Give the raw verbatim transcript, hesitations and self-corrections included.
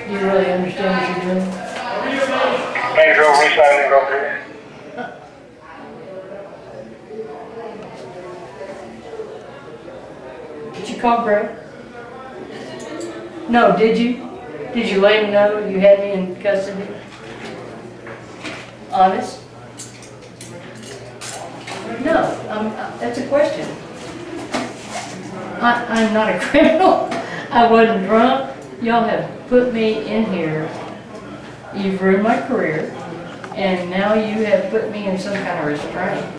you really understand what you're doing? Main road recycling company. Did you call Greg? No, did you? Did you let him know you had me in custody? Honest? No, um, that's a question. I, I'm not a criminal. I wasn't drunk. Y'all have put me in here. You've ruined my career, and now you have put me in some kind of restraint.